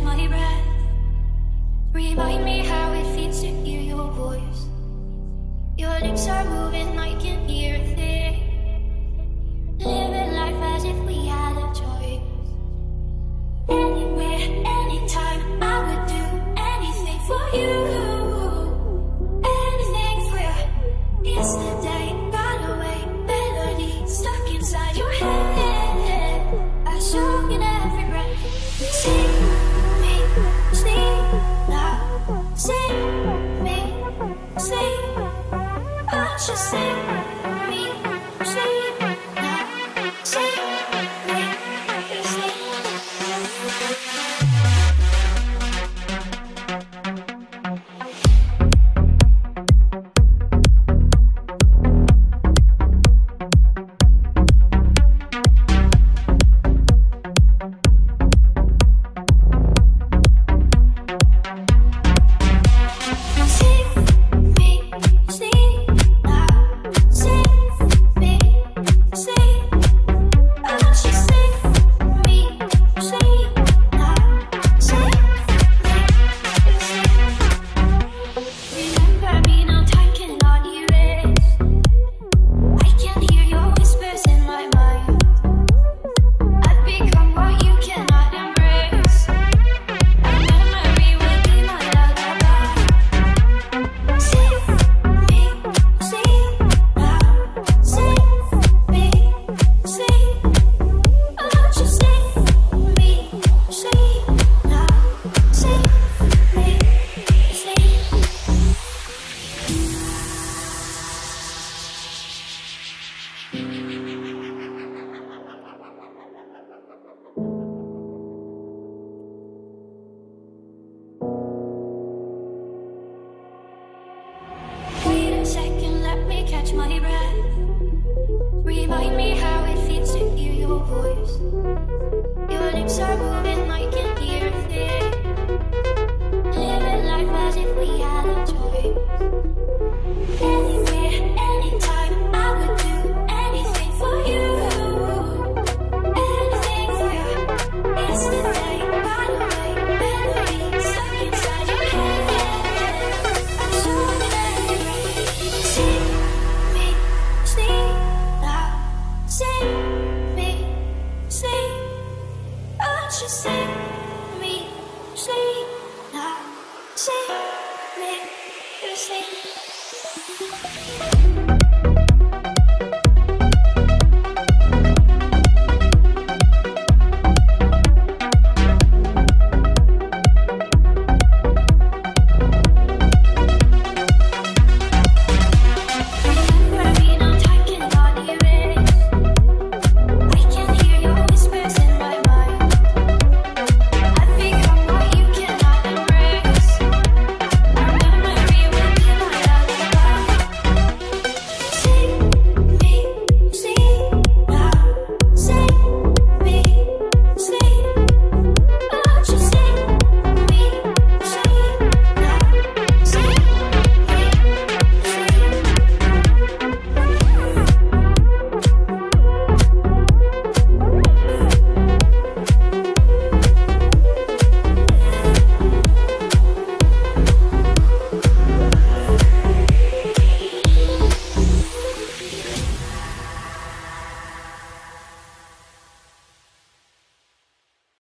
my breath. Remind me how it feels to hear your voice. Your lips are moving, I can hear it there. Living life as if we had a choice. Anywhere, anytime, I would do anything for you. Anything for you. Yesterday got away, melody stuck inside your head. I shook in every breath. Sing me, sleep now. Sing me, sleep. Won't you sing me, sleep now. Sing me, sleep. Catch my breath. Remind me how it feels to hear your voice. Your lips are moving, I can hear it there. Living life as if we had a choice. Anywhere, anytime, I would do anything for you. Anything for you. Yesterday got away, melody stuck inside your head. I'm so glad. Sing me, sleep now. Sing me, sleep. Won't you sing me, sleep now. Sing me, sleep.